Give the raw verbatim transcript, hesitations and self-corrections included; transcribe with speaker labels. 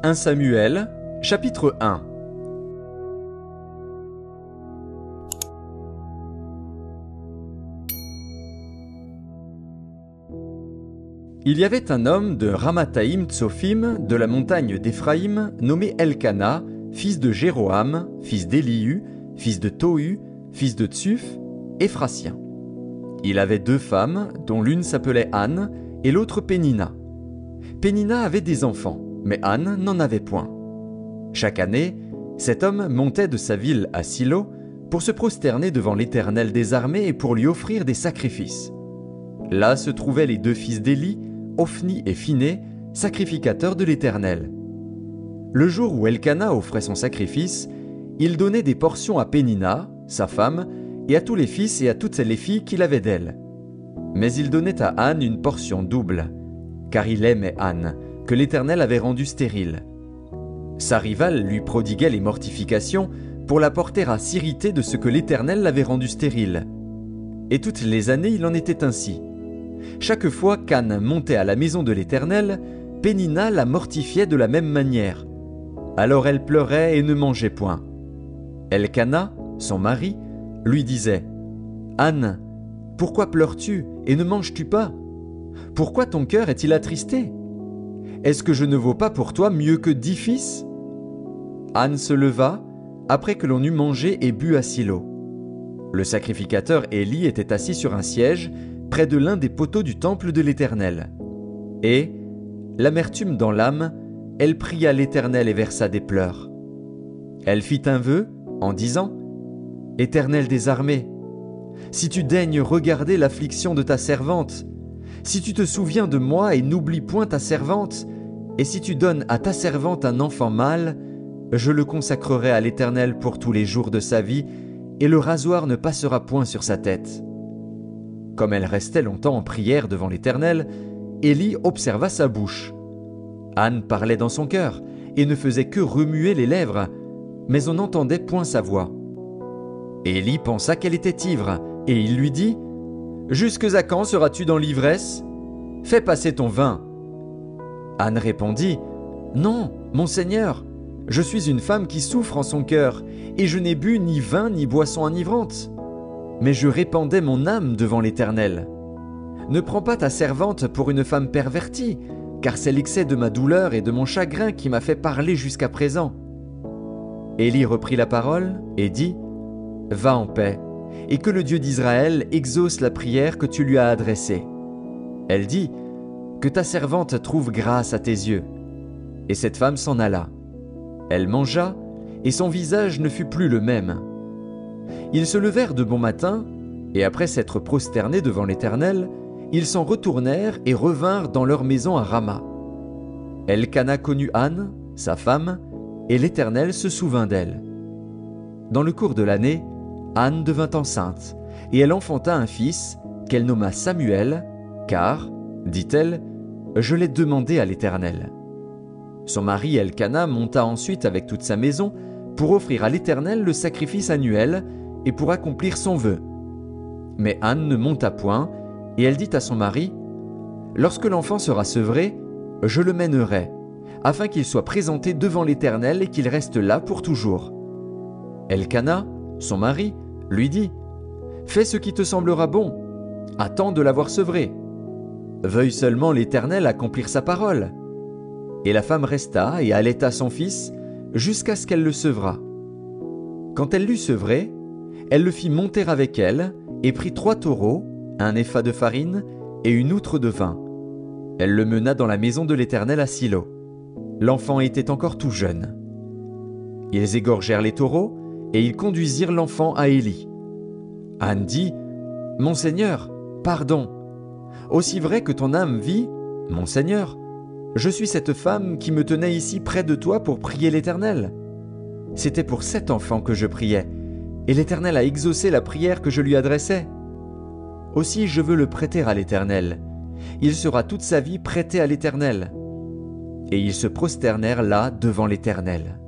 Speaker 1: premier Samuel, chapitre un. Il y avait un homme de Ramathaïm Tsophim, de la montagne d'Éphraïm, nommé Elkana, fils de Jéroham, fils d'Élihu, fils de Tohu, fils de Tsuf, Éphrasien. Il avait deux femmes, dont l'une s'appelait Anne et l'autre Pénina. Pénina avait des enfants, mais Anne n'en avait point. Chaque année, cet homme montait de sa ville à Silo pour se prosterner devant l'Éternel des armées et pour lui offrir des sacrifices. Là se trouvaient les deux fils d'Éli, Ophni et Phiné, sacrificateurs de l'Éternel. Le jour où Elkana offrait son sacrifice, il donnait des portions à Pénina, sa femme, et à tous les fils et à toutes les filles qu'il avait d'elle. Mais il donnait à Anne une portion double, car il aimait Anne, que l'Éternel avait rendue stérile. Sa rivale lui prodiguait les mortifications pour la porter à s'irriter de ce que l'Éternel l'avait rendue stérile. Et toutes les années il en était ainsi. Chaque fois qu'Anne montait à la maison de l'Éternel, Pénina la mortifiait de la même manière. Alors elle pleurait et ne mangeait point. Elkana, son mari, lui disait « Anne, pourquoi pleures-tu et ne manges-tu pas? Pourquoi ton cœur est-il attristé? Est-ce que je ne vaux pas pour toi mieux que dix fils ?» Anne se leva, après que l'on eut mangé et bu à Silo. Le sacrificateur Éli était assis sur un siège, près de l'un des poteaux du temple de l'Éternel. Et, l'amertume dans l'âme, elle pria l'Éternel et versa des pleurs. Elle fit un vœu, en disant « Éternel des armées, si tu daignes regarder l'affliction de ta servante, si tu te souviens de moi et n'oublies point ta servante, et si tu donnes à ta servante un enfant mâle, je le consacrerai à l'Éternel pour tous les jours de sa vie, et le rasoir ne passera point sur sa tête. » Comme elle restait longtemps en prière devant l'Éternel, Éli observa sa bouche. Anne parlait dans son cœur, et ne faisait que remuer les lèvres, mais on n'entendait point sa voix. Éli pensa qu'elle était ivre, et il lui dit « Jusques à quand seras-tu dans l'ivresse? Fais passer ton vin. » Anne répondit « Non, mon Seigneur, je suis une femme qui souffre en son cœur, et je n'ai bu ni vin ni boisson enivrante. Mais je répandais mon âme devant l'Éternel. Ne prends pas ta servante pour une femme pervertie, car c'est l'excès de ma douleur et de mon chagrin qui m'a fait parler jusqu'à présent. » Éli reprit la parole et dit « Va en paix, et que le Dieu d'Israël exauce la prière que tu lui as adressée. » Elle dit « Que ta servante trouve grâce à tes yeux. » Et cette femme s'en alla. Elle mangea, et son visage ne fut plus le même. Ils se levèrent de bon matin, et après s'être prosternés devant l'Éternel, ils s'en retournèrent et revinrent dans leur maison à Rama. Elkana connut Anne, sa femme, et l'Éternel se souvint d'elle. Dans le cours de l'année, Anne devint enceinte, et elle enfanta un fils, qu'elle nomma Samuel, car, dit-elle, je l'ai demandé à l'Éternel. Son mari Elkana monta ensuite avec toute sa maison pour offrir à l'Éternel le sacrifice annuel et pour accomplir son vœu. Mais Anne ne monta point, et elle dit à son mari « Lorsque l'enfant sera sevré, je le mènerai, afin qu'il soit présenté devant l'Éternel et qu'il reste là pour toujours. » Elkana, son mari, lui dit « Fais ce qui te semblera bon, attends de l'avoir sevré. Veuille seulement l'Éternel accomplir sa parole. » Et la femme resta et allaita son fils jusqu'à ce qu'elle le sevrât. Quand elle l'eut sevré, elle le fit monter avec elle et prit trois taureaux, un épha de farine et une outre de vin. Elle le mena dans la maison de l'Éternel à Silo. L'enfant était encore tout jeune. Ils égorgèrent les taureaux et ils conduisirent l'enfant à Éli. Anne dit « Mon Seigneur, pardon. Aussi vrai que ton âme vit, mon Seigneur, je suis cette femme qui me tenait ici près de toi pour prier l'Éternel. C'était pour cet enfant que je priais, et l'Éternel a exaucé la prière que je lui adressais. Aussi je veux le prêter à l'Éternel. Il sera toute sa vie prêté à l'Éternel. » Et ils se prosternèrent là devant l'Éternel.